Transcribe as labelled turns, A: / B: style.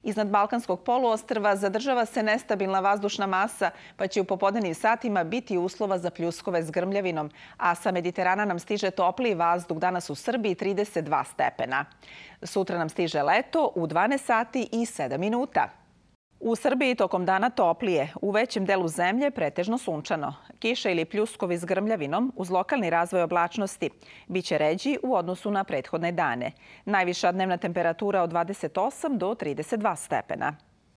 A: Iznad Balkanskog poluostrva zadržava se nestabilna vazdušna masa, pa će u popodnevnim satima biti uslova za pljuskove s grmljavinom, a sa Mediterana nam stiže topliji vazduh, danas u Srbiji 32 stepena. Sutra nam stiže leto u 12 sati i 7 minuta. U Srbiji tokom dana toplije, u većem delu zemlje pretežno sunčano. Kiša ili pljuskovi s grmljavinom uz lokalni razvoj oblačnosti biće ređi u odnosu na prethodne dane. Najviša dnevna temperatura od 28 do 32 stepena.